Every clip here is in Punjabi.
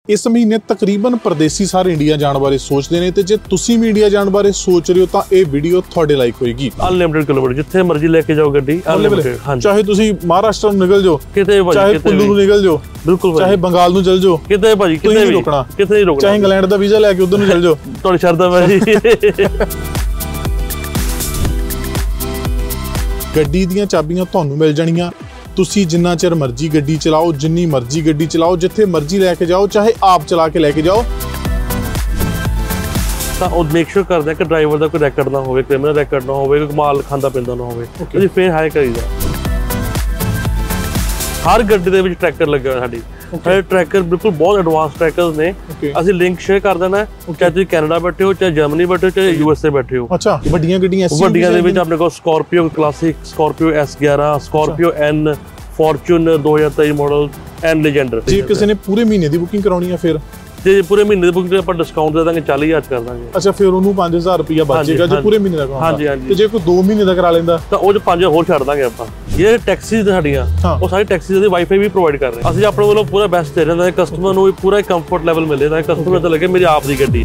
इस महीने तकरीबन परदेसी सारे इंडिया जाने बारे सोचते हैं, तो जे तुसी भी इंडिया जाने बारे सोच रहे हो तो ये वीडियो थोड़े लाइक होएगी। अनलिमिटेड किलोमीटर जिथे मर्जी लेके जाओ गड्डी अनलिमिटेड। हाँ, चाहे तुसी महाराष्ट्र निकल जाओ, चाहे कुल्लू निकल जाओ, बिल्कुल, चाहे बंगाल नूं चल जाओ, किते भाजी किते भी रुकना, किते नहीं रुकना, चाहे इंग्लैंड दा वीजा लेके उधर नूं चल जाओ, थोड़ी शर्त है भाजी। गड्डी दीयां चाबियां तुहानूं मिल जाणीਆਂ, तुसी जिन्ना चिर मर्जी गड्डी चलाओ, जिन्नी मर्जी गड्डी चलाओ, जिथे मर्जी लैके जाओ, चाहे आप चला के लैके जाओ। तो मेक श्योर करते हैं कि ड्राइवर का कोई रैकड ना हो, क्रिमिनल रैकड ना हो, कोई माल खांदा पींदा ना हो, फिर हायर करीदा। हर गड्डी दे विच ट्रैकर लगे हुए साडी, सारे ट्रैकर बिल्कुल बहुत एडवांस ट्रैकर्स ने। ਅਸੀਂ ਲਿੰਕ ਸ਼ੇਅਰ ਕਰ ਦੇਣਾ, ਚਾਹੇ ਤੁਸੀਂ ਕੈਨੇਡਾ ਬੈਠੇ ਹੋ, ਚਾਹੇ ਜਰਮਨੀ ਬੈਠੇ ਹੋ, ਚਾਹੇ ਯੂਐਸਏ ਬੈਠੇ ਹੋ। ਅੱਛਾ, ਵੱਡੀਆਂ ਗੱਡੀਆਂ ਵੱਡੀਆਂ ਦੇ ਵਿੱਚ ਆਪਣੇ ਕੋਲ Scorpio classic, Scorpio S11, Scorpio N, Fortuner 2023 model and Legender. ਜੇ ਕਿਸੇ ਨੇ ਪੂਰੇ ਮਹੀਨੇ ਦੀ ਬੁਕਿੰਗ ਕਰਾਉਣੀ ਹੈ ਫਿਰ ਜੇ ਪੂਰੇ ਮਹੀਨੇ ਦੀ ਬੁਕਿੰਗ ਤੇ ਆਪਾਂ ਡਿਸਕਾਊਂਟ ਦੇ ਦਾਂਗੇ, 40,000 ਕਰ ਦਾਂਗੇ। ਅੱਛਾ, ਫਿਰ ਉਹਨੂੰ 5,000 ਰੁਪਇਆ ਬਚੇਗਾ ਜੇ ਪੂਰੇ ਮਹੀਨੇ ਦਾ ਕਰਾਉਂਦਾ। ਹਾਂਜੀ ਹਾਂਜੀ। ਤੇ ਜੇ ਕੋਈ 2 ਮਹੀਨੇ ਦਾ ਕਰਾ ਲੈਂਦਾ ਤਾਂ ਉਹ 'ਚ 5 ਹੋਰ ਛੱਡ ਦਾਂਗੇ ਆਪਾਂ। ਇਹ ਟੈਕਸੀਜ਼ ਸਾਡੀਆਂ ਉਹ ਸਾਰੀ ਟੈਕਸੀਜ਼ ਦੀ ਵਾਈਫਾਈ ਵੀ ਪ੍ਰੋਵਾਈਡ ਕਰ ਰਹੇ। ਅਸੀਂ ਆਪਣੇ ਵੱਲੋਂ ਪੂਰਾ ਬੈਸਟ ਦੇ ਰਹੇ ਹਾਂ, ਕਸਟਮਰ ਨੂੰ ਪੂਰਾ ਕੰਫਰਟ ਲੈਵਲ ਮਿਲੇ ਤਾਂ ਕਸਟਮਰ ਤਾਂ ਲੱਗੇ ਮੇਰੀ ਆਪ ਦੀ ਗੱਡੀ।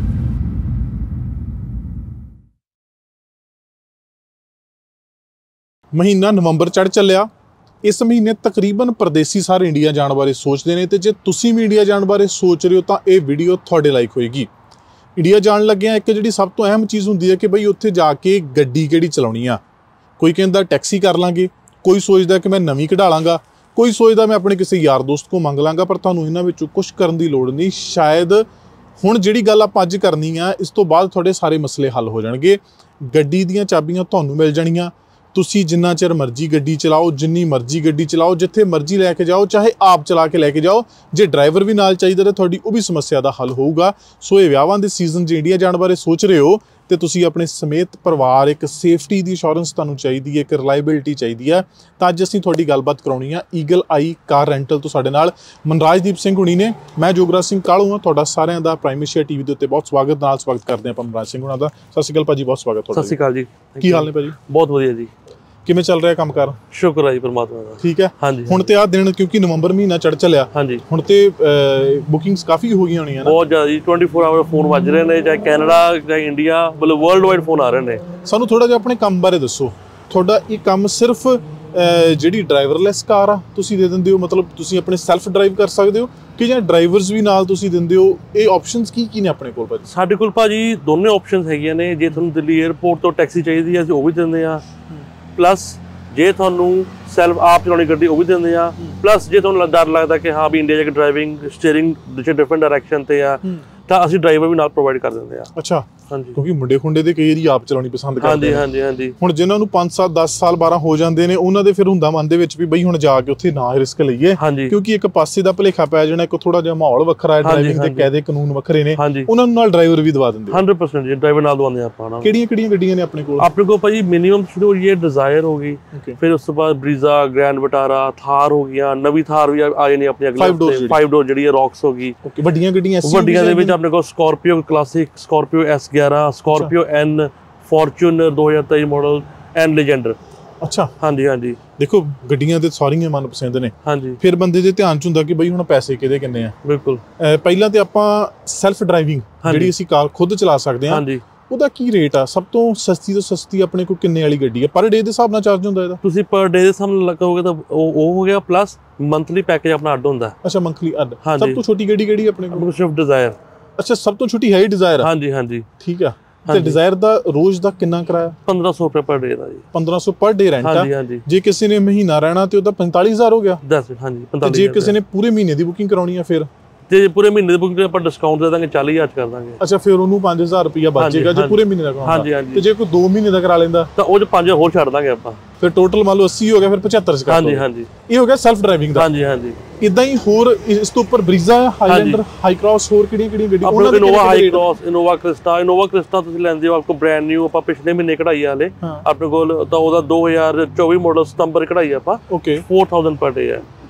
ਮਹੀਨਾ ਨਵੰਬਰ ਚੜ ਚੱਲਿਆ। इस महीने तकरीबन परदेसी सारे इंडिया जाने बारे सोचते हैं, तो जे तुसी भी इंडिया जाने बारे सोच रहे हो तो ये वीडियो थोड़े लाइक होएगी। इंडिया जान लगे एक जी सब तो अहम चीज़ होंगी है कि बई उत्थे जाके गड्डी किहड़ी चलाउणी आ। कोई कहता टैक्सी कर लांगे, कोई सोचता कि मैं नवीं कढ़ा लांगा, कोई सोचता मैं अपने किसी यार दोस्त को मंग लांगा। पर तुहानूं इन्हां विचों कुछ करन दी लोड़ नहीं। शायद हुण जिहड़ी गल आपां अज करनी आ, इस तो बाद तुहाडे सारे मसले हल हो जाणगे। गड्डी दीयां चाबियां तुहानूं मिल जाणीਆਂ, तुसी जिन्ना चिर मर्जी गड्डी चलाओ, जिन्नी मर्जी गड्डी चलाओ, जिथे मर्जी लैके जाओ, चाहे आप चला के लैके जाओ। जे ड्राइवर भी नाल चाहिए तो तुहाडी वो भी समस्या का हल होगा। सो ये विआहां दे सीजन च इंडिया जाने बारे सोच रहे हो तो तुसी अपने समेत परिवार एक सेफ्टी की इंश्योरेंस तुहानूं चाहिदी है, एक रिलायबिलिटी चाहिदी है। तो अज असीं तुहाडी गलबात कराउणी आ ईगल आई कार रेंटल तो। साडे नाल मनराजदीप सिंह हुणी ने, मैं जोगराज सिंह कालू हाँ, तुहाडा सारिआं दा प्राइम एशिया टीवी दे उत्ते बहुत स्वागत करते हैं मनराज सिंह हुणां दा। सत श्री अकाल भाजी, बहुत स्वागत तुहाडा। सत श्री अकाल जी, की हाल ने भाजी? बहुत वधिया जी। किवें चल रहा काम कार? शुक्र है जी परमात्मा दा। ठीक है। हाँ जी। हुण ते आ दिन क्योंकि नवंबर महीना चढ़ चलिया, हाँ जी, हुण ते बुकिंग्स काफी हो गई होणीਆਂ ना? बहुत ज्यादा जी। 24 आवर फोन वज रहे ने, चाहे कैनेडा चाहे इंडिया, मतलब वर्ल्ड वाइड फोन आ रहे ने। सानू थोड़ा जिहा अपने काम बारे दसो। थोड़ा ये काम सिर्फ ਜਿਹੜੀ ਡਰਾਈਵਰਲੈਸ ਕਾਰ ਆ ਤੁਸੀਂ ਦੇ ਦਿੰਦੇ ਹੋ, ਮਤਲਬ ਤੁਸੀਂ ਆਪਣੇ ਸੈਲਫ ਡਰਾਈਵ ਕਰ ਸਕਦੇ ਹੋ ਕਿ ਜਾਂ ਡਰਾਈਵਰਸ ਵੀ ਨਾਲ ਤੁਸੀਂ ਦਿੰਦੇ ਹੋ? ਇਹ ਆਪਸ਼ਨਸ ਕੀ ਨੇ ਆਪਣੇ ਕੋਲ ਭਾਜੀ? ਸਾਡੇ ਕੋਲ ਭਾਜੀ ਦੋਨੇ ਆਪਸ਼ਨਸ ਹੈਗੀਆਂ ਨੇ। ਜੇ ਤੁਹਾਨੂੰ ਦਿੱਲੀ 에ਅਰਪੋਰਟ ਤੋਂ ਟੈਕਸੀ ਚਾਹੀਦੀ ਹੈ ਅਸੀਂ ਉਹ ਵੀ ਦਿੰਦੇ ਆ, ਪਲੱਸ ਜੇ ਤੁਹਾਨੂੰ ਸੈਲਫ ਆਪ ਚਲਾਉਣੀ ਗੱਡੀ ਉਹ ਵੀ ਦਿੰਦੇ ਆ, ਪਲੱਸ ਜੇ ਤੁਹਾਨੂੰ ਡਰ ਲੱਗਦਾ ਕਿ ਹਾਂ ਵੀ ਇੰਡੀਆ ਜਾ ਕੇ ਡਰਾਈਵਿੰਗ ਸਟੀਅਰਿੰਗ ਡਿਫਰੈਂਟ ਡਾਇਰੈਕਸ਼ਨ ਤੇ ਆ ਤਾਂ ਅਸੀਂ ਡਰਾਈਵਰ ਵੀ ਨਾਲ ਪ੍ਰੋਵਾਈਡ ਕਰ ਦਿੰਦੇ ਆ। ਅੱਛਾ, ਹਾਂਜੀ, ਕਿਉਂਕਿ ਮੁੰਡੇ ਖੁੰਡੇ ਦੇ ਕਈ ਵਾਰੀ ਆਪ ਚਲਾਉਣੀ ਪਸੰਦ ਕਰਦੇ ਨੇ। ਹਾਂਜੀ ਹਾਂਜੀ। ਹੁਣ ਜਿਨ੍ਹਾਂ ਨੂੰ 5 ਸਾਲ 10 ਸਾਲ 12 ਹੋ ਜਾਂਦੇ ਨੇ ਉਹਨਾਂ ਦੇ ਫਿਰ ਹੁੰਦਾ ਮਨ ਦੇ ਵਿੱਚ ਵੀ ਬਈ ਹੁਣ ਜਾ ਕੇ ਉੱਥੇ ਨਾ ਰਿਸਕ ਲਈਏ, ਕਿਉਂਕਿ ਇੱਕ ਪਾਸੇ ਦਾ ਭੁਲੇਖਾ ਪੈ ਜਾਣਾ, ਇੱਕ ਥੋੜਾ ਜਿਹਾ ਮਾਹੌਲ ਵੱਖਰਾ ਹੈ, ਡਰਾਈਵਿੰਗ ਦੇ ਕਾਇਦੇ ਕਾਨੂੰਨ ਵੱਖਰੇ ਨੇ, ਉਹਨਾਂ ਨੂੰ ਨਾਲ ਡਰਾਈਵਰ ਵੀ ਦਵਾ ਦਿੰਦੇ। 100% ਜੀ, ਡਰਾਈਵਰ ਨਾਲ ਦਵਾਉਂਦੇ ਆਪਾਂ। ਕਿਹੜੀਆਂ ਗੱਡੀਆਂ ਨੇ ਆਪਣੇ ਕੋਲ? ਆਪਣੇ ਕੋਲ ਭਾਜੀ ਮਿਨੀਮਮ ਸ਼ੁਰੂ ਹੋਈ ਹੈ ਡਿਜ਼ਾਇਰ ਹੋ ਗਈ, ਫਿਰ ਉਸ ਤੋਂ ਬਾਅਦ ਬਰੀਜ਼ਾ, ਗ੍ਰੈਂਡ ਵਿਟਾਰਾ, ਥਾਰ ਹੋ ਗਈਆਂ, ਨਵੀਂ ਥਾਰ ਵੀ ਆ ਜਾਣੀ ਆਪਣੀ ਅਗਲੇ 5 ਡੋਰ ਜਿਹੜੀ ਹੈ, ਰੌਕਸ ਹੋ ਗਈ। ਵੱਡੀਆਂ ਗੱਡੀਆਂ ਦੇ ਵਿੱਚ ਆਪਣੇ ਕੋਲ Scorpio classic, Scorpio S11, Scorpio N, Fortuner 2023 model and Legender. ਅੱਛਾ, ਹਾਂਜੀ ਹਾਂਜੀ। ਦੇਖੋ ਗੱਡੀਆਂ ਤੇ ਸਾਰੀਆਂ ਮਨਪਸੰਦ ਨੇ, ਹਾਂਜੀ, ਫਿਰ ਬੰਦੇ ਦੇ ਧਿਆਨ ਚ ਹੁੰਦਾ ਕਿ ਬਈ ਹੁਣ ਪੈਸੇ ਕਿਹਦੇ ਕਿੰਨੇ ਆ। ਬਿਲਕੁਲ। ਪਹਿਲਾਂ ਤੇ ਆਪਾਂ ਸੈਲਫ ਡਰਾਈਵਿੰਗ ਜਿਹੜੀ ਅਸੀਂ ਕਾਰ ਖੁਦ ਚਲਾ ਸਕਦੇ ਹਾਂ, ਹਾਂਜੀ, ਉਹਦਾ ਕੀ ਰੇਟ ਆ? ਸਭ ਤੋਂ ਸਸਤੀ ਆਪਣੇ ਕੋਲ ਕਿੰਨੇ ਵਾਲੀ ਗੱਡੀ ਹੈ? ਪਰ ਡੇ ਦੇ ਹਿਸਾਬ ਨਾਲ ਚਾਰਜ ਹੁੰਦਾ ਇਹਦਾ? ਤੁਸੀਂ ਪਰ ਡੇ ਦੇ ਹਿਸਾਬ ਨਾਲ ਲਗਾਓਗੇ ਤਾਂ ਉਹ ਹੋ ਗਿਆ, ਪਲੱਸ ਮੰਥਲੀ ਪੈਕੇਜ ਆਪਣਾ ਅੱਡ ਹੁੰਦਾ। ਅੱਛਾ, ਮੰਥਲੀ ਅੱਡ। ਸਭ ਤੋਂ ਛੋਟੀ ਗੱਡੀ ਕਿਹੜੀ ਆਪਣੇ ਕੋਲ? Swift Dzire. ਅੱਛਾ, ਸਭ ਤੋਂ ਛੋਟੀ ਹੈ ਹੀ ਡਿਜ਼ਾਇਰ? ਹਾਂਜੀ ਹਾਂਜੀ। ਠੀਕ ਆ। ਤੇ ਡਿਜ਼ਾਇਰ ਦਾ ਰੋਜ਼ ਦਾ ਕਿੰਨਾ ਕਿਰਾਇਆ? 1500 ਰੁਪਏ ਪਰ ਡੇ ਦਾ ਜੀ। 1500 ਪਰ ਡੇ ਰੈਂਟ ਆ? ਹਾਂਜੀ ਹਾਂਜੀ। ਜੇ ਕਿਸੇ ਨੇ ਮਹੀਨਾ ਰਹਿਣਾ ਤੇ ਉਹਦਾ 45000 ਹੋ ਗਿਆ। ਹਾਂਜੀ, 45। ਜੇ ਕਿਸੇ ਨੇ ਪੂਰੇ ਮਹੀਨੇ ਦੀ ਬੁਕਿੰਗ ਕਰਾਉਣੀ ਆ ਫਿਰ? ਤੇ ਪੂਰੇ ਮਹੀਨੇ ਦੀ ਬੁਕਿੰਗ ਤੇ ਆਪਾਂ ਡਿਸਕਾਊਂਟ ਦੇ ਦਾਂਗੇ, 40,000 ਕਰ ਦਾਂਗੇ। ਅੱਛਾ, ਫਿਰ ਉਹਨੂੰ 5000 ਰੁਪਇਆ ਬਚੇਗਾ ਜੇ ਪੂਰੇ ਮਹੀਨੇ ਦਾ ਕਰਾਉਣਾ। ਹਾਂਜੀ ਹਾਂਜੀ। ਤੇ ਜੇ ਕੋਈ 2 ਮਹੀਨੇ ਦਾ ਕਰਾ ਲੈਂਦਾ ਤਾਂ ਉਹ 'ਚ 5 ਹੋਰ ਛੱਡ ਦਾਂਗੇ ਆਪਾਂ। ਫਿਰ ਟੋਟਲ ਮੰਨ ਲਓ 80 ਹੋ ਗਿਆ, ਫਿਰ 75 ਚ ਕਰ ਦੋ। ਹਾਂਜੀ ਹਾਂਜੀ। ਇਹ ਹੋ ਗਿਆ ਸੈਲਫ ਡਰਾਈਵਿੰਗ ਦਾ। ਹਾਂਜੀ ਹਾਂਜੀ। ਇਦਾਂ ਹੀ ਹੋਰ ਇਸ ਤੋਂ ਉੱਪਰ ਬਰੀਜ਼ਾ, ਹਾਈਲੈਂਡਰ, ਹਾਈ ਕ੍ਰਾਸ, ਹੋਰ ਕਿਹੜੀਆਂ ਗੱਡੀਆਂ? ਉਹਨਾਂ ਦੇ Innova Hycross, Innova Crysta ਤੁਸੀਂ ਲੈਂਦੇ ਹੋ, ਆਪਕੋ ਬ੍ਰਾਂਡ ਨਿਊ ਆਪਾਂ ਪਿਛਲੇ ਮਹੀਨੇ ਕਢਾਈ ਵਾਲੇ ਆਪਣੇ ਕੋਲ, ਤਾਂ ਉਹਦਾ 2024 ਮਾਡਲ ਸਤੰਬਰ ਕਢਾਈ ਆਪਾਂ। ਓਕੇ। 4000 ਪਰ ਡੇ ਹੈ।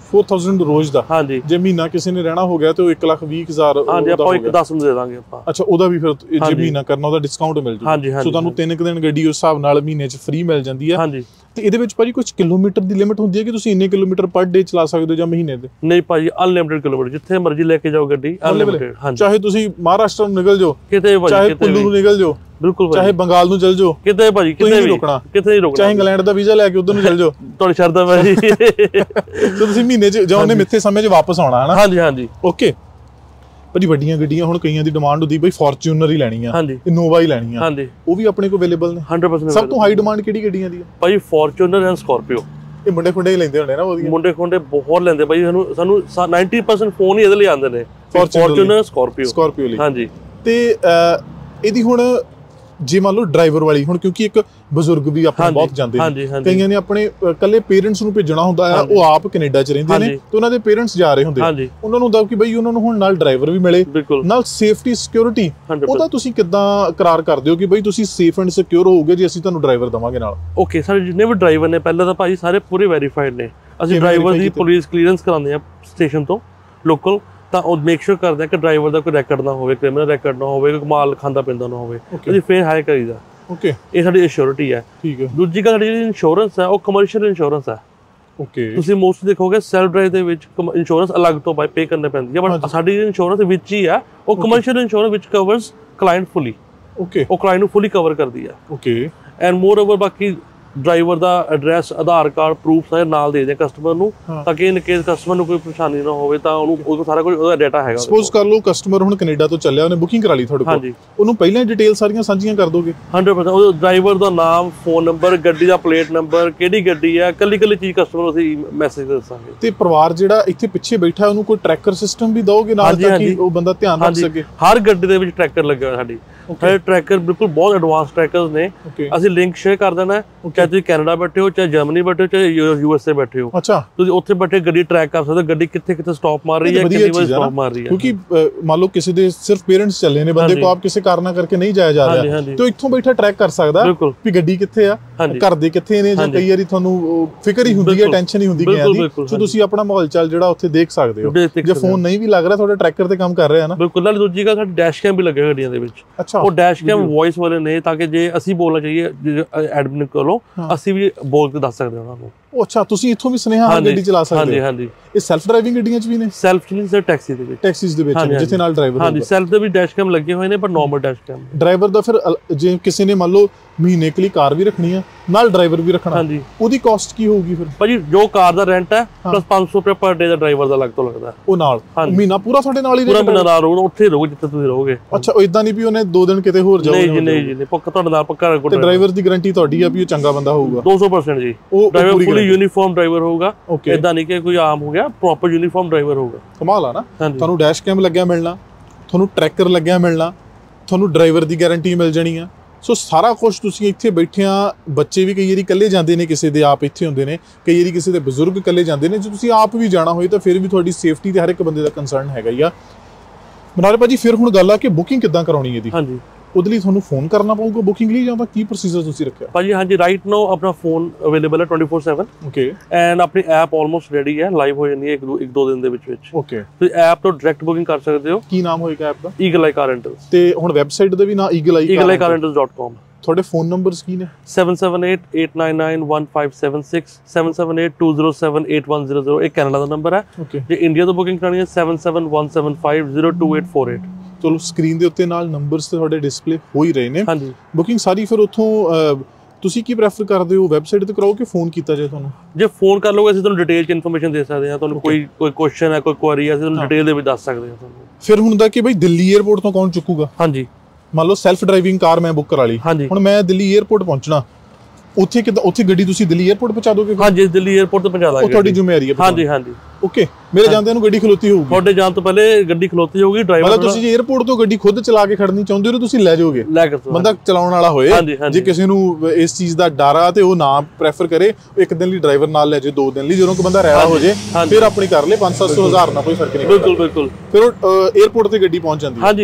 4000 ਰੋਜ਼ ਦਾ। ਹਾਂਜੀ ਜੇ ਮਹੀਨਾ ਕਿਸੇ ਨੇ ਰਹਿਣਾ ਹੋ ਗਿਆ ਤੇ ਉਹ 1,20,000 ਹਾਂਜੀ ਆਪਾਂ 110 ਨੂੰ ਦੇ ਦਾਂਗੇ ਆਪਾਂ। ਅੱਛਾ ਉਹਦਾ ਵੀ ਫਿਰ ਜੇ ਮਹੀਨਾ ਕਰਨਾ ਉਹਦਾ ਡਿਸਕਾਊਂਟ ਮਿਲ ਜੂ। ਹਾਂਜੀ ਸੋ ਤੁਹਾਨੂੰ 3 ਦਿਨ ਗੱਡੀ ਉਸ ਹਿਸਾਬ ਨਾਲ ਮਹੀਨੇ 'ਚ ਫ੍ਰੀ ਮਿਲ ਜਾਂਦੀ ਹੈ। ਹਾਂਜੀ ਤੇ ਇਹਦੇ ਵਿੱਚ ਭਾਜੀ ਕੁਝ ਕਿਲੋਮੀਟਰ ਦੀ ਲਿਮਿਟ ਹੁੰਦੀ ਹੈ ਕਿ ਤੁਸੀਂ ਇੰਨੇ ਕਿਲੋਮੀਟਰ ਪਰ ਡੇ ਚਲਾ ਸਕਦੇ ਹੋ ਜਾਂ ਮਹੀਨੇ ਦੇ? ਨਹੀਂ ਭਾਜੀ ਅਨਲਿਮਿਟਡ ਕਿਲੋਮੀਟਰ ਜਿੱਥੇ ਮਰਜ਼ੀ ਲੈ ਕੇ ਜਾਓ ਗੱਡੀ ਅਨਲਿਮਿਟਡ। ਹਾਂਜੀ ਚਾਹੇ ਤੁਸੀਂ ਮਹਾਰਾਸ਼ਟਰ ਨੂੰ ਨਿਕਲ ਜਾਓ, ਕਿਤੇ ਭਾਜੀ, ਚਾਹੇ ਕੁੱਲੂ ਨੂੰ ਨਿਕਲ ਜਾਓ, ਬਿਲਕੁਲ ਚਾਹੇ ਬੰਗਾਲ ਨੂੰ ਚਲ ਜਾਓ, ਕਿਤੇ ਭਾਜੀ, ਕਿਤੇ ਨਹੀਂ ਰੁਕਣਾ, ਕਿਤੇ ਨਹੀਂ ਰੁਕਣਾ, ਚਾਹੇ ਇੰਗਲੈਂਡ ਦਾ ਵੀਜ਼ਾ ਲੈ ਕੇ ਉਧਰ ਨੂੰ ਚਲ ਜਾਓ, ਤੁਹਾਡੀ ਸ਼ਰਧਾ ਭਾਜੀ। ਤੇ ਤੁਸੀਂ ਮਹੀਨੇ 'ਚ ਜਾਂ ਉਹਨੇ ਮਿੱਥੇ ਸਮੇਂ 'ਚ ਵਾਪਸ ਆਉਣਾ ਹੈ ਨਾ। ਹਾਂਜੀ ਹਾਂਜੀ ਓਕੇ ਭਾਜੀ ਵੱਡੀਆਂ ਗੱਡੀਆਂ ਹੁਣ ਕਈਆਂ ਦੀ ਡਿਮਾਂਡ ਹੁੰਦੀ ਬਈ ਫੋਰਚੂਨਰ ਹੀ ਲੈਣੀ ਆ, ਹਾਂਜੀ ਇਨੋਵਾ ਹੀ ਲੈਣੀ ਆ, ਹਾਂਜੀ ਉਹ ਵੀ ਆਪਣੇ ਕੋਲ ਅਵੇਲੇਬਲ ਨੇ 100%। ਸਭ ਤੋਂ ਹਾਈ ਡਿਮਾਂਡ ਕਿਹੜੀ ਗੱਡੀਆਂ ਦੀ ਆ ਭਾਜੀ ਫੋਰਚੂਨਰ ਐਂਡ ਸਕਾਰਪੀਓ। ਇਹ ਮੁੰਡੇ ਖੁੰਡੇ ਹੀ ਲੈਂਦੇ ਹੋਣੇ ਨਾ ਉਹਦੀਆਂ? ਮੁੰਡੇ ਖੁੰਡੇ ਬਹੁਤ ਲੈਂਦੇ ਭਾਜੀ, ਸਾਨੂੰ 90% ਫੋਨ ਹੀ ਇਹਦੇ ਲਈ ਆਉਂਦੇ ਨੇ ਫੋਰਚੂਨਰ ਸਕਾਰਪੀਓ ਲਈ। ਹਾਂਜੀ ਤੇ ਇਹਦੀ ਹੁਣ ਜੇ ਮੰਨ ਲਓ ਡਰਾਈਵਰ ਵਾਲੀ ਹੁਣ ਕਿਉਂਕਿ ਇੱਕ ਬਜ਼ੁਰਗ ਵੀ ਆਪਣੇ ਬਹੁਤ ਜਾਂਦੇ ਨੇ, ਕਈਆਂ ਨੇ ਆਪਣੇ ਇਕੱਲੇ ਪੇਰੈਂਟਸ ਨੂੰ ਭੇਜਣਾ ਹੁੰਦਾ ਆ, ਉਹ ਆਪ ਕੈਨੇਡਾ 'ਚ ਰਹਿੰਦੇ ਨੇ ਤੇ ਉਹਨਾਂ ਦੇ ਪੇਰੈਂਟਸ ਜਾ ਰਹੇ ਹੁੰਦੇ, ਉਹਨਾਂ ਨੂੰ ਹੁੰਦਾ ਕਿ ਬਈ ਉਹਨਾਂ ਨੂੰ ਹੁਣ ਨਾਲ ਡਰਾਈਵਰ ਵੀ ਮਿਲੇ, ਨਾਲ ਸੇਫਟੀ ਸਿਕਿਉਰਿਟੀ, ਉਹਦਾ ਤੁਸੀਂ ਕਿੱਦਾਂ ਕਰਾਰ ਕਰਦੇ ਹੋ ਕਿ ਬਈ ਤੁਸੀਂ ਸੇਫ ਐਂਡ ਸਿਕਿਉਰ ਹੋਵੋਗੇ ਜੇ ਅਸੀਂ ਤੁਹਾਨੂੰ ਡਰਾਈਵਰ ਦਵਾਂਗੇ ਨਾਲ? ਓਕੇ ਸਾਡੇ ਜਿੰਨੇ ਵੀ ਡਰਾਈਵਰ ਨੇ ਪਹਿਲਾਂ ਤਾਂ ਭਾਜੀ ਸਾਰੇ ਪੂਰੇ ਵੈਰੀਫਾਈਡ ਨੇ। ਅਸੀਂ ਡਰਾਈਵਰ ਦੀ ਪੁਲਿਸ ਕਲੀਅਰੈਂਸ ਕਰਾਉਂਦੇ ਆ ਸਟੇਸ਼ਨ ਤੋਂ ਲੋਕਲ, ਤਾਂ ਉਹ ਮੇਕ ਸ਼ੋਰ ਕਰਦੇ ਆ ਕਿ ਡਰਾਈਵਰ ਦਾ ਕੋਈ ਰੈਕੋਰਡ ਨਾ ਹੋਵੇ, ਕ੍ਰਿਮੀਨਲ ਰੈਕੋਰਡ ਨਾ ਹੋਵੇ, ਕੋਈ ਮਾਲ ਖਾਂਦਾ ਪੀਂਦਾ ਨਾ ਹੋਵੇ, ਅਸੀਂ ਫੇਰ ਹਾਇਰ ਕਰੀਦਾ। ਓਕੇ ਇਹ ਸਾਡੀ ਅਸ਼ੋਰਿਟੀ ਹੈ। ਠੀਕ ਹੈ। ਦੂਜੀ ਗੱਲ ਸਾਡੀ ਜਿਹੜੀ ਇੰਸ਼ੋਰੈਂਸ ਹੈ ਉਹ ਕਮਰਸ਼ੀਅਲ ਇੰਸ਼ੋਰੈਂਸ ਹੈ। ਓਕੇ ਤੁਸੀਂ ਮੋਸਟਲੀ ਦੇਖੋਗੇ ਸੈਲਫ ਡਰਾਈਵ ਦੇ ਵਿੱਚ ਇੰਸ਼ੋਰੈਂਸ ਅਲੱਗ ਤੋਂ ਪੇ ਕਰਨਾ ਪੈਂਦੀ ਹੈ, ਬਟ ਸਾਡੀ ਇੰਸ਼ੋਰੈਂਸ ਵਿੱਚ ਹੀ ਹੈ ਉਹ ਕਮਰਸ਼ੀਅਲ ਇੰਸ਼ੋਰੈਂਸ ਵਿਚ ਕਵਰਸ ਕਲਾਇੰਟ ਫੁੱਲੀ। ਓਕੇ ਉਹ ਕਲਾਇੰਟ ਨੂੰ ਫੁੱਲੀ ਕਵਰ ਕਰਦੀ ਹੈ। ਓਕੇ ਐਂਡ ਮੋਰ ਓਵਰ ਬਾਕੀ ਡਰਾਈਵਰ ਦਾ ਐਡਰੈਸ, ਆਧਾਰ ਕਾਰਡ, ਪ੍ਰੂਫ ਸਾਰੇ ਨਾਲ ਦੇ ਦੇ ਕਸਟਮਰ ਨੂੰ, ਤਾਂ ਕਿ ਇਨ ਕੇਸ ਕਸਟਮਰ ਨੂੰ ਕੋਈ ਪਰੇਸ਼ਾਨੀ ਨਾ ਹੋਵੇ ਤਾਂ ਉਹਨੂੰ ਉਹ ਸਾਰਾ ਕੁਝ ਉਹਦਾ ਡਾਟਾ ਹੈਗਾ। ਸਪੋਜ਼ ਕਰ ਲਓ ਕਸਟਮਰ ਹੁਣ ਕੈਨੇਡਾ ਤੋਂ ਚੱਲਿਆ, ਉਹਨੇ ਬੁਕਿੰਗ ਕਰਾ ਲਈ ਤੁਹਾਡੇ ਕੋਲ, ਉਹਨੂੰ ਪਹਿਲਾਂ ਹੀ ਡਿਟੇਲ ਸਾਰੀਆਂ ਸਾਂਝੀਆਂ ਕਰ ਦੋਗੇ? 100%। ਉਹ ਡਰਾਈਵਰ ਦਾ ਨਾਮ, ਫੋਨ ਨੰਬਰ, ਗੱਡੀ ਦਾ ਪਲੇਟ ਨੰਬਰ, ਕਿਹੜੀ ਗੱਡੀ ਹੈ, ਕੱਲੀ ਚੀਜ਼ ਕਸਟਮਰ ਨੂੰ ਅਸੀਂ ਮੈਸੇਜ ਦੱਸਾਂਗੇ। ਤੇ ਪਰਿਵਾਰ ਜਿਹੜਾ ਇੱਥੇ ਪਿੱਛੇ ਬੈਠਾ ਉਹਨੂੰ ਕੋਈ ਟਰੈਕਰ ਸਿਸਟਮ ਵੀ ਦੋਗੇ ਨਾਲ ਤਾਂ ਕਿ ਉਹ ਬੰਦਾ ਧਿਆਨ ਰੱਖ ਸਕੇ? ਹਰ ਗੱਡੀ ਦੇ ਵਿੱਚ ਟਰੈਕਰ ਲੱਗਿਆ ਸਾਡੀ। ਸਾਡੇ ਟਰੈਕਰ ਬਿਲਕੁਲ ਬਹੁਤ ਐਡਵਾਂਸ ਟਰੈਕਰਸ ਨੇ, ਅਸੀਂ ਲਿੰਕ ਸ਼ੇਅਰ ਕਰ ਦੇਣਾ, ਚਾਹੇ ਤੁਸੀਂ ਕੈਨੇਡਾ ਬੈਠੇ ਹੋ, ਚਾਹੇ ਜਰਮਨੀ ਬੈਠੇ ਹੋ, ਚਾਹੇ USA ਬੈਠੇ ਹੋ। ਅੱਛਾ ਤੁਸੀਂ ਉੱਥੇ ਬੈਠੇ ਗੱਡੀ ਟਰੈਕ ਕਰ ਸਕਦੇ ਹੋ, ਗੱਡੀ ਕਿੱਥੇ ਕਿੱਥੇ ਸਟਾਪ ਮਾਰ ਰਹੀ ਹੈ, ਕਿੰਨੀ ਵਾਰ ਸਟਾਪ ਮਾਰ ਰਹੀ ਹੈ। ਕਿਉਂਕਿ ਮੰਨ ਲਓ ਕਿਸੇ ਦੇ ਸਿਰਫ ਪੇਰੈਂਟਸ ਚੱਲੇ ਨੇ, ਬੰਦੇ ਕੋ ਆਪ ਕਿਸੇ ਕਾਰਨਾਂ ਕਰਕੇ ਨਹੀਂ ਜਾਇਆ ਜਾ ਰਿਹਾ, ਤੇ ਇੱਥੋਂ ਬੈਠਾ ਟਰੈਕ ਕਰ ਸਕਦਾ ਵੀ ਗੱਡੀ ਕਿੱਥੇ ਆ, ਘਰ ਦੇ ਕਿੱਥੇ ਨੇ, ਜਾਂ ਕਈ ਵਾਰੀ ਤੁਹਾਨੂੰ ਫਿਕਰ ਹੀ ਹੁੰਦੀ ਹੈ, ਟੈਨਸ਼ਨ ਹੀ ਹੁੰਦੀ ਹੈ ਦੀ, ਸੋ ਤੁਸੀਂ ਆਪਣਾ ਮਾਹੌਲ ਚੱਲ ਜਿਹੜਾ ਉੱਥੇ ਦੇਖ ਸਕਦੇ ਹੋ। ਜੇ ਫੋਨ ਨਹੀਂ ਵੀ ਲੱਗ ਰਿਹਾ ਤੁਹਾਡਾ ਟਰੈਕਰ ਤੇ ਕੰਮ ਕਰ ਰਿਹਾ ਨਾ। ਬਿਲਕੁਲ। ਨਾਲ ਦੂਜੀ ਗੱਲ ਸਾਡੇ ਡੈਸ਼ ਕੈਮ ਵੀ ਲੱਗੇ ਗੱਡੀਆਂ ਦੇ ਵਿੱਚ। ਅੱਛਾ ਉਹ ਡੈਸ਼ ਕੈਮ ਵੌਇਸ ਵਾਲੇ ਨੇ, ਤਾਂ ਕਿ ਜੇ ਅਸੀਂ ਬੋਲਣਾ ਚਾਹੀਏ ਐਡਮਿਨ ਕੋਲੋਂ, ਅਸੀਂ ਵੀ ਬੋਲ ਕੇ ਦੱਸ ਸਕਦੇ ਹਾਂ ਉਹਨਾਂ ਨੂੰ। ਉਹ ਅੱਛਾ ਤੁਸੀਂ ਇੱਥੋਂ ਵੀ ਸੁਨੇਹਾ ਗੱਡੀ ਚਲਾ ਸਕਦੇ ਹੋ? ਹਾਂਜੀ ਹਾਂਜੀ। ਇਹ ਸੈਲਫ ਡਰਾਈਵਿੰਗ ਗੱਡੀਆਂ 'ਚ ਵੀ ਨੇ? ਸੈਲਫ 'ਚ ਨਹੀਂ ਸਰ, ਟੈਕਸੀ ਦੇ ਵਿੱਚ। ਟੈਕਸੀਜ਼ ਦੇ ਵਿੱਚ ਜਿੱਥੇ ਨਾਲ ਡਰਾਈਵਰ? ਹਾਂਜੀ ਸੈਲਫ ਦੇ ਵੀ ਡੈਸ਼ ਕੈਮ ਲੱਗੇ ਹੋਏ ਨੇ, ਪਰ ਨਾਰਮਲ ਡੈਸ਼ ਕੈਮ। ਡਰਾਈਵਰ ਦਾ ਫਿਰ ਜੇ ਕਿਸੇ ਨੇ ਮੰਨ ਲਓ ਮਹੀਨੇ ਕੇ ਲਈ ਕਾਰ ਵੀ ਰੱਖਣੀ ਆ, ਨਾਲ ਡਰਾਈਵਰ ਵੀ ਰੱਖਣਾ, ਹਾਂਜੀ ਉਹਦੀ ਕਾਸਟ ਕੀ ਹੋਊਗੀ ਫਿਰ? ਭਾਜੀ ਜੋ ਕਾਰ ਦਾ ਰੈਂਟ ਹੈ ਪਲੱਸ 500 ਰੁਪਏ ਪਰ ਡੇ ਦਾ ਡਰਾਈਵਰ ਦਾ ਅਲੱਗ ਤੋਂ ਲੱਗਦਾ ਉਹ ਨਾਲ। ਮਹੀਨਾ ਪੂਰਾ ਤੁਹਾਡੇ ਨਾਲ ਹੀ ਰਹੇਗਾ? ਪੂਰਾ ਮਹੀਨਾ ਨਾਲ ਰਹੂਗਾ, ਉੱਥੇ ਰਹੋਗੇ ਜਿੱਥੇ ਤੁਸੀਂ ਰਹੋਗੇ। ਅੱਛਾ ਉਹ ਇਦਾਂ ਨਹੀਂ ਵੀ ਉਹਨੇ 2 ਦਿਨ ਕਿਤੇ ਹੋਰ ਜਾਊਗਾ? ਨਹੀਂ ਜੀ ਨਹੀਂ ਜੀ, ਪੱਕਾ ਤੁਹਾਡੇ ਨਾਲ ਪੱਕਾ। ਤੇ ਡਰਾਈਵਰ ਦੀ ਗਾਰੰਟੀ ਤੁਹਾਡੀ ਆ ਵੀ ਉਹ ਚੰਗਾ ਬੰਦਾ ਹੋਊਗਾ? 200% ਜੀ। ਉਹ ਡਰਾਈਵਰ ਫੁੱਲੀ ਯੂਨੀਫਾਰਮ ਡਰਾਈਵਰ ਹੋਊਗਾ, ਇਦਾਂ ਨਹੀਂ ਕਿ ਕੋਈ ਆਮ ਹੋ ਗਿਆ, ਪ੍ਰੋਪਰ ਯੂਨੀਫਾਰਮ ਡਰਾਈਵਰ ਹੋਊਗਾ। ਕਮਾਲ ਆ ਨਾ। ਤੁਹਾਨੂੰ ਡੈਸ਼ ਕੈਮ ਲੱਗਿਆ ਮਿਲਣਾ, ਤੁਹਾਨੂੰ ਟਰੈਕਰ ਲੱਗਿਆ ਮਿਲਣਾ, ਤੁਹਾਨੂੰ ਡਰਾਈਵਰ ਦੀ ਗਾਰੰਟੀ ਮਿਲ ਜਾਣੀ ਆ। ਸੋ ਸਾਰਾ ਕੁਝ ਤੁਸੀਂ ਇੱਥੇ ਬੈਠਿਆਂ, ਬੱਚੇ ਵੀ ਕਈ ਵਾਰੀ ਇਕੱਲੇ ਜਾਂਦੇ ਨੇ, ਕਿਸੇ ਦੇ ਆਪ ਇੱਥੇ ਹੁੰਦੇ ਨੇ, ਕਈ ਵਾਰੀ ਕਿਸੇ ਦੇ ਬਜ਼ੁਰਗ ਇਕੱਲੇ ਜਾਂਦੇ ਨੇ, ਜੇ ਤੁਸੀਂ ਆਪ ਵੀ ਜਾਣਾ ਹੋਏ ਤਾਂ ਫਿਰ ਵੀ ਤੁਹਾਡੀ ਸੇਫਟੀ ਤੇ ਹਰ ਇੱਕ ਬੰਦੇ ਦਾ ਕੰਸਰਨ ਹੈਗਾ ਹੀ ਆ। ਮਨਾਰੇ ਭਾਜੀ ਫਿਰ ਹੁਣ ਗੱਲ ਆ ਕਿ ਬੁਕਿੰਗ ਕਿੱਦਾਂ ਕਰਾਉਣੀ ਇਹਦੀ? ਹਾਂਜੀ ਉਹਦੇ ਲਈ ਤੁਹਾਨੂੰ ਫੋਨ ਕਰਨਾ ਪਊਗਾ ਬੁਕਿੰਗ ਲਈ, ਜਾਂ ਤਾਂ ਕੀ ਪ੍ਰੋਸੀਜਰ ਤੁਸੀਂ ਰੱਖਿਆ? ਭਾਜੀ ਹਾਂਜੀ ਰਾਈਟ ਨਾਓ ਆਪਣਾ ਫੋਨ ਅਵੇਲੇਬਲ ਹੈ 24/7। ਓਕੇ ਐਂਡ ਆਪਣੀ ਐਪ ਆਲਮੋਸਟ ਰੈਡੀ ਹੈ, ਲਾਈਵ ਹੋ ਜਾਂਦੀ ਹੈ 1-2 ਦਿਨ ਦੇ ਵਿੱਚ। ਓਕੇ ਤੁਸੀਂ ਐਪ ਤੋਂ ਡਾਇਰੈਕਟ ਬੁਕਿੰਗ ਕਰ ਸਕਦੇ ਹੋ। ਕੀ ਨਾਮ ਹੋਏਗਾ ਐਪ ਦਾ? ਈਗਲ ਆਈ ਕਾਰ ਰੈਂਟਲਸ। ਤੇ ਹੁਣ ਵੈਬਸਾਈਟ ਦਾ ਵੀ ਨਾਮ eagleicarrentals.com। ਤੁਹਾਡੇ ਫੋਨ ਨੰਬਰਸ ਕੀ ਨੇ? 7788991576, 7782078100। ਇਹ ਕੈਨੇਡਾ ਦਾ ਨੰਬਰ ਹੈ। ਜੇ ਇੰਡੀਆ ਤੋਂ ਬੁਕਿੰਗ ਕਰਨੀ ਹੈ 7717502848। ਚਲੋ ਸਕਰੀਨ ਦੇ ਉੱਤੇ ਨਾਲ ਨੰਬਰਸ ਤੇ ਤੁਹਾਡੇ ਡਿਸਪਲੇ ਹੋ ਹੀ ਰਹੇ ਨੇ। ਹਾਂਜੀ ਬੁਕਿੰਗ ਸਾਰੀ ਫਿਰ ਉੱਥੋਂ ਤੁਸੀਂ ਕੀ ਪ੍ਰੈਫਰ ਕਰਦੇ ਹੋ, ਵੈਬਸਾਈਟ ਤੇ ਕਰਾਓ ਕਿ ਫੋਨ ਕੀਤਾ ਜਾਏ ਤੁਹਾਨੂੰ? ਜੇ ਫੋਨ ਕਰ ਲਓਗੇ ਅਸੀਂ ਤੁਹਾਨੂੰ ਡਿਟੇਲ ਚ ਇਨਫੋਰਮੇਸ਼ਨ ਦੇ ਸਕਦੇ ਹਾਂ, ਤੁਹਾਨੂੰ ਕੋਈ ਕੁਐਸਚਨ ਹੈ, ਕੋਈ ਕੁਐਰੀ ਹੈ, ਅਸੀਂ ਤੁਹਾਨੂੰ ਡਿਟੇਲ ਦੇ ਵਿੱਚ ਦੱਸ ਸਕਦੇ ਹਾਂ ਤੁਹਾਨੂੰ। ਫਿਰ ਹੁੰਦਾ ਕਿ ਬਈ ਦਿੱਲੀ 에ਅਰਪੋਰਟ ਤੋਂ ਕੌਣ ਚੁੱਕੂਗਾ? ਹਾਂਜੀ ਮੰਨ ਲਓ ਸੈਲਫ ਡਰਾਈਵਿੰਗ ਕਾਰ ਮੈਂ ਬੁੱਕ ਕਰਾ ਲਈ, ਹੁਣ ਮੈਂ ਦਿੱਲੀ 에ਅਰਪੋਰਟ ਪਹੁੰਚਣਾ, ਉੱਥੇ ਕਿੱਦਾਂ, ਉੱਥੇ ਗੱਡੀ ਤੁਸੀਂ ਦਿੱਲੀ 에ਅਰਪੋਰਟ ਪਹੁੰਚਾ ਦੋਗੇ? ਹਾਂਜੀ ਦਿੱਲੀ 에ਅਰਪੋਰਟ ਤੋਂ ਪਹੁੰਚਾ ਦਾਂਗੇ। ਉਹ ਤੁਹਾਡੀ ਜ਼ਿੰਮੇਵਾਰੀ ਹੈ? ਹਾਂਜੀ ਹਾਂਜੀ। ਓਕੇ ਮੇਰੇ ਜਾਂਦਿਆਂ ਨੂੰ ਗੱਡੀ ਖਲੋਤੀ ਹੋਊਗੀ? ਤੁਹਾਡੇ ਜਾਣ ਤੋਂ ਪਹਿਲੇ ਗੱਡੀ ਖਲੋਤੀ ਹੋਊਗੀ। ਡਰਾਈਵਰ ਮਤਲਬ ਤੁਸੀਂ ਜੇ 에ਅਰਪੋਰਟ ਤੋਂ ਗੱਡੀ ਖੁਦ ਚਲਾ ਕੇ ਖੜਨੀ ਚਾਹੁੰਦੇ ਹੋ ਤੁਸੀਂ ਲੈ ਜਾਓਗੇ, ਬੰਦਾ ਚਲਾਉਣ ਵਾਲਾ ਹੋਏ। ਜੇ ਕਿਸੇ ਨੂੰ ਇਸ ਚੀਜ਼ ਦਾ ਡਰ ਆ ਤੇ ਉਹ ਨਾ ਪ੍ਰੈਫਰ ਕਰੇ, ਇੱਕ ਦਿਨ ਲਈ ਡਰਾਈਵਰ ਨਾਲ ਲੈ ਜੇ, 2 ਦਿਨ ਲਈ, ਜਦੋਂ ਕੋਈ ਬੰਦਾ ਰਹਿਣਾ ਹੋ ਜੇ ਫਿਰ ਆਪਣੀ ਕਰ ਲੇ, 500-700 ਹਜ਼ਾਰ ਨਾਲ ਕੋਈ ਫਰਕ ਨਹੀਂ। ਬਿਲਕੁਲ ਬਿਲਕੁਲ। ਫਿਰ ਉਹ 에ਅਰਪੋਰਟ ਤੇ ਗੱਡੀ ਪਹੁੰਚ ਜਾਂਦੀ ਹੈ। ਹਾਂਜੀ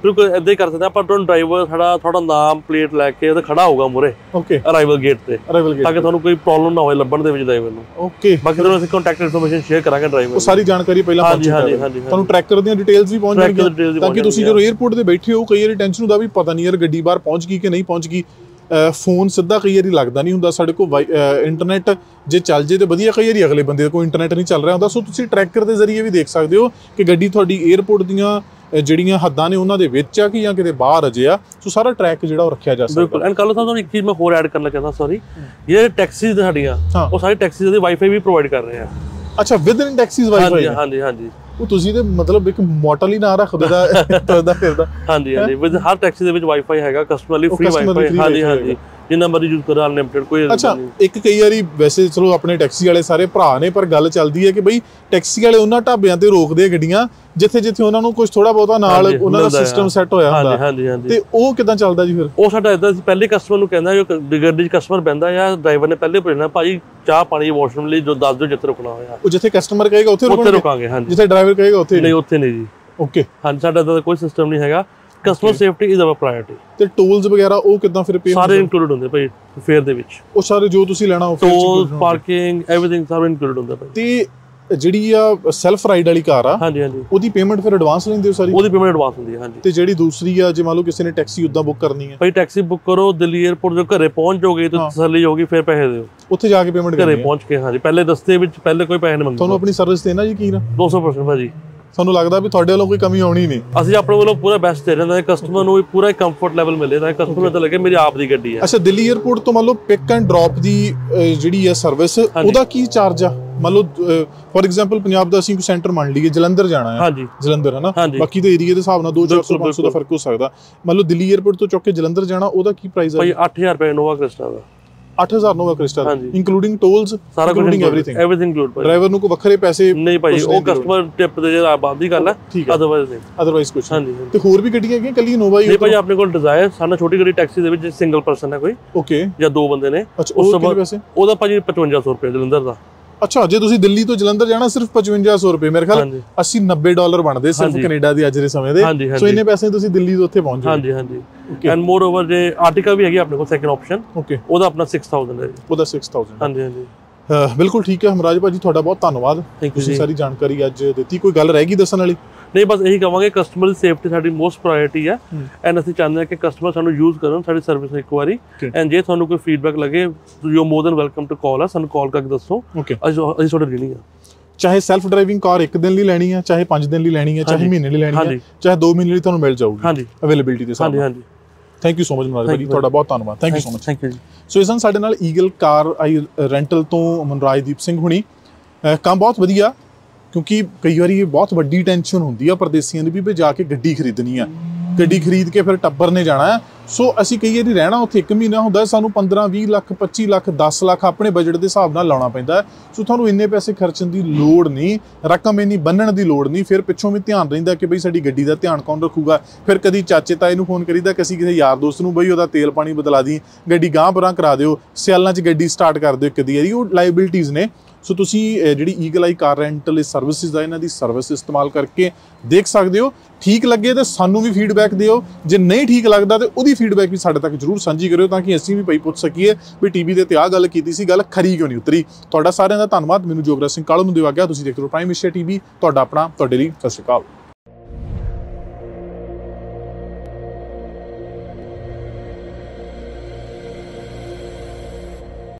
ਬਿਲਕੁਲ ਇਦਾਂ ਹੀ ਕਰ ਸਕਦੇ ਆਪਾਂ। ਤੁਹਾਨੂੰ ਡਰਾਈਵਰ ਸਾਡਾ ਤੁਹਾਡਾ ਨਾਮ ਪਲੇਟ ਲੈ ਕੇ ਉਹਦੇ ਖੜਾ ਹੋਊਗਾ ਮੂਹਰੇ ਓਕੇ ਅਰਾਈਵਲ ਗੇਟ ਤੇ, ਤਾਂ ਕਿ ਤੁਹਾਨੂੰ ਕੋਈ ਪ੍ਰੋਬਲਮ ਨਾ ਹੋਵੇ ਲੱਭਣ ਦੇ ਵਿੱਚ ਡਰਾਈਵਰ ਨੂੰ। ਓਕੇ ਬਾਕੀ ਤੁਹਾਨੂੰ ਅਸੀਂ ਕੰਟੈਕਟ ਇਨਫੋਰਮੇਸ਼ਨ ਸ਼ੇਅਰ ਕਰਾਂਗੇ ਡਰਾਈਵਰ ਉਹ ਸਾਰੀ ਜਾਣਕਾਰੀ ਪਹਿਲਾਂ ਹਾਂਜੀ ਹਾਂਜੀ ਹਾਂਜੀ ਤੁਹਾਨੂੰ ਟਰੈਕਰ ਦੀਆਂ ਡਿਟੇਲਸ ਵੀ ਪਹੁੰਚ ਜਾਣਗੀਆਂ, ਤਾਂ ਕਿ ਤੁਸੀਂ ਜਦੋਂ 에ਅਰਪੋਰਟ ਤੇ ਬੈਠੇ ਹੋ ਕਈ ਵਾਰੀ ਟੈਨਸ਼ਨ ਹੁੰਦਾ ਵੀ ਪਤਾ ਨਹੀਂ ਯਾਰ ਗੱਡੀ ਬਾਹਰ ਪਹੁੰਚ ਗਈ ਕਿ ਨਹੀਂ ਪਹੁੰਚ ਗਈ। ਫੋਨ ਸਿੱਧਾ ਕਈ ਵਾਰੀ ਲੱਗਦਾ ਨਹੀਂ ਹੁੰਦਾ, ਸਾਡੇ ਕੋਲ ਇੰਟਰਨੈਟ ਜੇ ਚੱਲ ਜੇ ਤੇ ਵਧੀਆ, ਕਈ ਵਾਰੀ ਅਗਲੇ ਬੰਦੇ ਕੋਲ ਇੰਟਰਨੈਟ ਨਹੀਂ ਚੱਲ ਰਿਹਾ ਹੁੰਦਾ। ਸੋ ਤੁਸੀਂ ਟਰੈਕਰ ਦੇ ਜ਼ਰੀਏ ਵੀ ਦੇਖ ਸਕਦੇ ਹੋ ਕਿ ਗੱਡੀ ਤੁਹਾਡੀ 에ਅਰਪੋਰਟ ਦੀਆਂ ਜਿਹੜੀਆਂ ਹੱਦਾਂ ਨੇ ਉਹਨਾਂ ਦੇ ਵਿੱਚ ਆ ਕਿ ਜਾਂ ਕਿਤੇ ਬਾਹਰ ਅਜੇ ਆ। ਸੋ ਸਾਰਾ ਟਰੈਕ ਜਿਹੜਾ ਉਹ ਰੱਖਿਆ ਜਾ ਸਕਦਾ। ਬਿਲਕੁਲ। ਐਂਡ ਕੱਲ ਤੁਹਾਨੂੰ ਇੱਕ ਚੀਜ਼ ਮੈਂ ਹੋਰ ਐਡ ਕਰਨਾ ਚਾਹੁੰਦਾ, ਸੌਰੀ, ਇਹ ਟੈਕਸੀਜ਼ ਸਾਡੀਆਂ ਉਹ ਸਾਰੀ ਟੈਕਸੀਜ਼ ਦੇ ਵਾਈਫਾਈ ਵੀ ਪ੍ਰੋਵਾਈਡ ਕਰ ਰਹੇ ਆ। ਅੱਛਾ, ਵਿਦ ਇਨ ਟੈਕਸੀਜ਼ ਵਾਈਫਾਈ? ਹਾਂਜੀ ਹਾਂਜੀ। ਉਹ ਤੁਸੀਂ ਤੇ ਮਤਲਬ ਇੱਕ ਮੋਟਲ ਹੀ ਨਾ ਰੱਖਦੇ ਦਾ ਤੁਰਦਾ ਫਿਰਦਾ। ਹਾਂਜੀ ਹਾਂਜੀ, ਵਿਦ ਹਰ ਟੈਕਸੀ ਦੇ ਵਿੱਚ ਵਾਈਫਾਈ ਹੈਗਾ, ਕਸਟਮਰ ਲਈ ਫ੍ਰੀ ਵਾਈਫਾਈ। ਹਾਂਜੀ ਹਾਂਜੀ, ਜਿੰਨਾ ਮਰਜ਼ੀ ਯੂਜ਼ ਕਰੋ, ਅਨਲਿਮਿਟਡ ਕੋਈ। ਅੱਛਾ, ਇੱਕ ਕਈ ਵਾਰੀ ਵੈਸੇ ਚਲੋ ਆਪਣੇ ਟੈਕਸੀ ਵਾਲੇ ਸਾਰੇ ਭਰਾ ਨੇ, ਪਰ ਗੱਲ ਚੱਲਦੀ ਹੈ ਕਿ ਬਈ ਟੈਕਸੀ ਵਾਲੇ ਉਹਨਾਂ ਢਾਬਿਆਂ ਤੇ ਰੋਕਦੇ ਆ ਗੱਡੀਆਂ ਜਿੱਥੇ ਜਿੱਥੇ ਉਹਨਾਂ ਨੂੰ ਕੁਝ ਥੋੜਾ ਬਹੁਤਾ ਨਾਲ ਉਹਨਾਂ ਦਾ ਸਿਸਟਮ ਸੈੱਟ ਹੋਇਆ ਹੁੰਦਾ। ਹਾਂਜੀ ਹਾਂਜੀ। ਤੇ ਉਹ ਕਿਦਾਂ ਚੱਲਦਾ ਜੀ ਫਿਰ? ਉਹ ਸਾਡਾ ਇਦਾਂ ਪਹਿਲੇ ਕਸਟਮਰ ਨੂੰ ਕਹਿੰਦਾ, ਜੋ ਗੱਡੀ 'ਚ ਕਸਟਮਰ ਬਹਿੰਦਾ ਜਾਂ ਡਰਾਈਵਰ ਨੇ ਪਹਿਲੇ ਪੁੱਛਣਾ, ਭਾਜੀ ਚਾਹ ਪਾਣੀ ਵਾਸ਼ਰੂਮ ਲਈ ਜੋ ਦੱਸ ਦਿਓ ਜਿੱਥੇ ਰੁਕਣਾ ਹੋਇਆ। ਉਹ ਜਿੱਥੇ ਕਸਟਮਰ ਕਹੇਗਾ ਉੱਥੇ ਰੁਕਾਂਗੇ। ਹਾਂਜੀ, ਜਿੱਥੇ ਡਰਾਈਵਰ ਕਹੇਗਾ ਉੱਥੇ ਨਹੀਂ, ਉੱਥੇ ਨਹੀਂ ਜੀ। ਓਕੇ। ਹਾਂਜੀ, ਸਾਡਾ ਤਾਂ ਕੋਈ ਸਿਸਟਮ ਨਹੀਂ ਹੈਗਾ। Customer safety is our priority. ਤੇ ਟੋਲਸ ਵਗੈਰਾ ਉਹ ਕਿਦਾਂ ਫਿਰ ਪੇ ਸਾਰੇ ਇਨਕਲੂਡਡ ਹੁੰਦੇ ਭਾਈ ਫੇਅਰ ਦੇ ਵਿੱਚ? ਉਹ ਸਾਰੇ ਜੋ ਤੁਸੀਂ ਲੈਣਾ ਉਹ ਟੋਲ, ਪਾਰਕਿੰਗ, ਐਵਰੀਥਿੰਗ ਸਾਰੇ ਇਨਕਲੂਡਡ ਹੁੰਦਾ ਭਾਈ। ਤੇ ਜਿਹੜੀ ਆ ਸੈਲਫ ਰਾਈਡ ਵਾਲੀ ਕਾਰ ਆ, ਹਾਂਜੀ ਹਾਂਜੀ, ਉਹਦੀ ਪੇਮੈਂਟ ਫਿਰ ਐਡਵਾਂਸ ਲੈਂਦੇ ਹੋ ਸਾਰੀ? ਉਹਦੀ ਪੇਮੈਂਟ ਐਡਵਾਂਸ ਹੁੰਦੀ ਹੈ। ਹਾਂਜੀ। ਤੇ ਜਿਹੜੀ ਦੂਸਰੀ ਆ, ਜੇ ਮੰਨ ਲਓ ਕਿਸੇ ਨੇ ਟੈਕਸੀ ਉਦਾਂ ਬੁੱਕ ਕਰਨੀ ਹੈ? ਭਾਈ ਟੈਕਸੀ ਬੁੱਕ ਕਰੋ, ਦਿੱਲੀ 에ਅਰਪੋਰਟ ਜੋ ਘਰੇ ਪਹੁੰਚ ਜਾਓਗੇ ਤਾਂ ਤਸੱਲੀ ਹੋਗੀ, ਫਿਰ ਪੈਸੇ ਦਿਓ ਉੱਥੇ ਜਾ ਕੇ ਪੇਮੈਂਟ ਕਰਨੀ ਘਰੇ ਪਹੁੰਚ ਕੇ। ਹਾਂਜੀ, ਪਹਿਲੇ ਰਸਤੇ ਵਿੱਚ ਪਹਿਲੇ ਕੋਈ ਪੈਸੇ ਨਹੀਂ ਮੰਗਦੇ। ਤੁਹਾਨੂੰ ਆਪਣੀ ਸਰਵਿਸ ਤੇ ਨਾ ਯਕੀਨ ਆ? 200% ਭਾਜੀ। ਸਾਨੂੰ ਲੱਗਦਾ ਵੀ ਤੁਹਾਡੇ ਵੱਲੋਂ ਕੋਈ ਕਮੀ ਆਉਣੀ ਨਹੀਂ। ਅਸੀਂ ਆਪਣੇ ਵੱਲੋਂ ਪੂਰਾ ਬੈਸਟ ਦੇ ਰਹੇ ਹਾਂ, ਕਸਟਮਰ ਨੂੰ ਵੀ ਪੂਰਾ ਕੰਫਰਟ ਲੈਵਲ ਮਿਲੇ, ਤਾਂ ਕਸਟਮਰ ਨੂੰ ਤਾਂ ਲੱਗੇ ਮੇਰੀ ਆਪ ਦੀ ਗੱਡੀ ਹੈ। ਅੱਛਾ, ਦਿੱਲੀ 에ਅਰਪੋਰਟ ਤੋਂ ਮੰਨ ਲਓ ਪਿਕ ਐਂਡ ਡ੍ਰੌਪ ਦੀ ਜਿਹੜੀ ਹੈ ਸਰਵਿਸ, ਉਹਦਾ ਕੀ ਚਾਰਜ ਆ? ਮੰਨ ਲਓ ਫੋਰ ਐਗਜ਼ਾਮਪਲ ਪੰਜਾਬ ਦਾ ਅਸੀਂ ਕੋਈ ਸੈਂਟਰ ਮੰਨ ਲਈਏ, ਜਲੰਧਰ ਜਾਣਾ ਹੈ। ਹਾਂਜੀ, ਜਲੰਧਰ ਹੈ ਨਾ, ਬਾਕੀ ਦੇ ਏਰੀਆ ਦੇ ਹਿਸਾਬ ਨਾਲ 200-400-500 ਦਾ ਫਰਕ ਹੋ ਸਕਦਾ। ਮੰਨ ਲਓ ਦਿੱਲੀ 에ਅਰਪੋਰਟ ਤੋਂ ਚੁੱਕ ਕੇ ਜਲੰਧਰ ਜਾਣਾ, ਉਹਦਾ ਕੀ ਪ੍ਰਾਈਸ ਹੈ? ਭਾਈ 8000 ਰੁਪਏ ਇਨੋਵਾ ਕ੍ਰਿਸਟਾ ਦਾ। 8000 ਨੋਵਾ ਕ੍ਰਿਸਟਾ, ਇੰਕਲੂਡਿੰਗ ਟੋਲਸ, ਸਾਰਾ ਕੁਝ, ਐਵਰੀਥਿੰਗ ਇਨਕਲੂਡ। ਡਰਾਈਵਰ ਨੂੰ ਕੋਈ ਵੱਖਰੇ ਪੈਸੇ ਨਹੀਂ ਭਾਈ, ਉਹ ਕਸਟਮਰ ਟਿਪ ਦੇ ਜਿਹੜਾ ਬਾਅਦ ਦੀ ਗੱਲ ਹੈ, ਅਦਰਵਾਈਜ਼ ਕੁਝ। ਹਾਂਜੀ। ਤੇ ਹੋਰ ਵੀ ਗੱਡੀਆਂ ਹੈਗੀਆਂ, ਕੱਲੀ ਨੋਵਾ ਹੀ? ਨਹੀਂ ਭਾਈ, ਆਪਣੇ ਕੋਲ ਡਿਜ਼ਾਇਰ ਸਾਡਾ ਛੋਟੀ ਗੱਡੀ ਟੈਕਸੀ ਦੇ ਵਿੱਚ ਸਿੰਗਲ ਪਰਸਨ ਹੈ ਕੋਈ, ਓਕੇ, ਜਾਂ ਦੋ ਬੰਦੇ ਨੇ। ਅੱਛਾ, ਉਹ ਕਿੰਨੇ ਪੈਸੇ? ਉਹਦਾ ਭਾਜੀ 5500 ਰੁਪਏ ਜਲੰਧਰ ਦਾ। ਅੱਛਾ, ਜੇ ਤੁਸੀਂ ਦਿੱਲੀ ਤੋਂ ਜਲੰਧਰ ਜਾਣਾ ਸਿਰਫ 5500 ਰੁਪਏ, ਮੇਰੇ ਖਿਆਲ $80-90 ਬਣਦੇ ਸਿਰਫ ਕੈਨੇਡਾ ਦੇ ਅੱਜ ਦੇ ਸਮੇਂ ਦੇ। ਸੋ ਇੰਨੇ ਪੈਸੇ ਤੁਸੀਂ ਦਿੱਲੀ ਤੋਂ ਉੱਥੇ ਪਹੁੰਚ ਜਾਓ। ਹਾਂਜੀ ਹਾਂਜੀ। ਐਂਡ ਮੋਰ ਓਵਰ ਜੇ ਆਰਟੀਕਾ ਵੀ ਹੈਗੀ ਆਪਣੇ ਕੋਲ ਸੈਕੰਡ ਆਪਸ਼ਨ, ਓਕੇ, ਉਹਦਾ ਆਪਣਾ 6000 ਹੈ। ਉਹਦਾ 6000? ਹਾਂਜੀ ਹਾਂਜੀ, ਬਿਲਕੁਲ ਠੀਕ ਹੈ। ਹਮਰਾਜ ਭਾਜੀ ਤੁਹਾਡਾ ਬਹੁਤ ਧੰਨਵਾਦ, ਤੁਸੀਂ ਸਾਰੀ ਜਾਣਕਾਰੀ ਅੱਜ ਦਿੱਤੀ। ਕੋਈ ਗੱਲ ਰਹਿ ਗਈ ਦੱਸਣ ਵਾਲੀ? ਨਹੀਂ, ਬਸ ਇਹੀ ਕਹਾਂਗੇ ਕਸਟਮਰ ਦੀ ਸੇਫਟੀ ਸਾਡੀ ਮੋਸਟ ਪ੍ਰਾਇੋਰਟੀ ਹੈ। ਐਂਡ ਅਸੀਂ ਚਾਹੁੰਦੇ ਹਾਂ ਕਿ ਕਸਟਮਰ ਸਾਨੂੰ ਯੂਜ਼ ਕਰਨ ਸਾਡੀ ਸਰਵਿਸ ਇੱਕ ਵਾਰੀ। ਐਂਡ ਜੇ ਤੁਹਾਨੂੰ ਕੋਈ ਫੀਡਬੈਕ ਲੱਗੇ, you are more than welcome to call, ਸਾਨੂੰ ਕਾਲ ਕਰਕੇ ਦੱਸੋ, ਅਸੀਂ ਤੁਹਾਡੇ ਲਈ ਆ। ਚਾਹੇ ਸੈਲਫ ਡਰਾਈਵਿੰਗ ਕਾਰ 1 ਦਿਨ ਲਈ ਲੈਣੀ ਹੈ, ਚਾਹੇ 5 ਦਿਨ ਲਈ ਲੈਣੀ ਹੈ, ਚਾਹੇ ਮਹੀਨੇ ਲਈ ਲੈਣੀ ਹੈ, ਚਾਹੇ 2 ਮਹੀਨੇ ਲਈ, ਤੁਹਾਨੂੰ ਮਿਲ ਜਾਊਗੀ ਅਵੇਲੇਬਿਲਿਟੀ ਦੇ ਹਿਸਾਬ ਨਾਲ। ਹਾਂਜੀ। Thank you so much Manraj Bhaji, ਤੁਹਾਡਾ ਬਹੁਤ ਧੰਨਵਾਦ। Thank you so much. Thank you ਜੀ। ਸੋ ਇਸ ਸਾਡੇ ਨਾਲ ਈਗਲ ਕਾਰ ਆਈ ਰੈਂਟਲ ਤੋਂ ਮਨਰਾਜਦੀਪ ਸਿੰਘ ਹੁਣੀ। ਕੰਮ ਬਹੁਤ ਵਧੀਆ, ਕਿਉਂਕਿ ਕਈ ਵਾਰੀ ਇਹ ਬਹੁਤ ਵੱਡੀ ਟੈਨਸ਼ਨ ਹੁੰਦੀ ਆ ਪਰਦੇਸੀਆਂ ਦੀ ਵੀ ਜਾ ਕੇ ਗੱਡੀ ਖਰੀਦਣੀ ਆ, ਗੱਡੀ ਖਰੀਦ ਕੇ ਫਿਰ ਟੱਬਰ ਨੇ ਜਾਣਾ ਹੈ। ਸੋ ਅਸੀਂ ਕਈ ਵਾਰੀ ਰਹਿਣਾ ਉੱਥੇ 1 ਮਹੀਨਾ ਹੁੰਦਾ, ਸਾਨੂੰ 15-20 ਲੱਖ 25 ਲੱਖ 10 ਲੱਖ ਆਪਣੇ ਬਜਟ ਦੇ ਹਿਸਾਬ ਨਾਲ ਲਾਉਣਾ ਪੈਂਦਾ। ਸੋ ਤੁਹਾਨੂੰ ਇੰਨੇ ਪੈਸੇ ਖਰਚਣ ਦੀ ਲੋੜ ਨਹੀਂ, ਰਕਮ ਇੰਨੀ ਬੰਨਣ ਦੀ ਲੋੜ ਨਹੀਂ। ਫਿਰ ਪਿੱਛੋਂ ਵੀ ਧਿਆਨ ਰਹਿੰਦਾ ਕਿ ਬਈ ਸਾਡੀ ਗੱਡੀ ਦਾ ਧਿਆਨ ਕੌਣ ਰੱਖੂਗਾ। ਫਿਰ ਕਦੀ ਚਾਚੇ ਤਾਏ ਨੂੰ ਫੋਨ ਕਰੀਦਾ, ਕਿਸੇ ਯਾਰ ਦੋਸਤ ਨੂੰ, ਬਈ ਉਹਦਾ ਤੇਲ ਪਾਣੀ ਬਦਲਾ ਦੀ, ਗੱਡੀ ਗਾਂਹ ਪਰਾਂ ਕਰਾ ਦਿਓ, ਸਿਆਲਾਂ 'ਚ ਗੱਡੀ ਸਟਾਰਟ ਕਰ ਦਿਓ ਇੱਕ ਦੀ ਵਾਰੀ, ਉਹ ਲਾਇਬਿਲਿਟੀਜ਼ ਨੇ। ਸੋ ਤੁਸੀਂ ਜਿਹੜੀ Eagle Eye car rental services ਦਾ, ਇਹਨਾਂ ਦੀ ਸਰਵਿਸ ਇਸਤੇਮਾਲ ਕਰਕੇ ਦੇਖ ਸਕਦੇ ਹੋ। ਠੀਕ ਲੱਗੇ ਤਾਂ ਸਾਨੂੰ ਵੀ ਫੀਡਬੈਕ ਦਿਓ, ਜੇ ਨਹੀਂ ਠੀਕ ਲੱਗਦਾ ਤਾਂ ਉਹਦੀ ਫੀਡਬੈਕ ਵੀ ਸਾਡੇ ਤੱਕ ਜ਼ਰੂਰ ਸਾਂਝੀ ਕਰਿਓ, ਤਾਂ ਕਿ ਅਸੀਂ ਵੀ ਭਾਈ ਪੁੱਛ ਸਕੀਏ ਵੀ ਟੀਵੀ ਦੇ ਤੇ ਆਹ ਗੱਲ ਕੀਤੀ ਸੀ, ਗੱਲ ਖਰੀ ਕਿਉਂ ਨਹੀਂ ਉਤਰੀ। ਤੁਹਾਡਾ ਸਾਰਿਆਂ ਦਾ ਧੰਨਵਾਦ। ਮੈਨੂੰ ਜੋਗਰਾਜ ਸਿੰਘ ਕਾਲੂ ਨੂੰ ਦਿਓ ਆਗਿਆ। ਤੁਸੀਂ ਦੇਖ ਰਹੇ ਹੋ ਪ੍ਰਾਈਮ ਏਸ਼ੀਆ ਟੀਵੀ, ਤੁਹਾਡਾ ਆਪਣਾ, ਤੁਹਾਡੇ ਲਈ ਸਤਿ ਸ਼੍ਰੀ ਅਕਾਲ।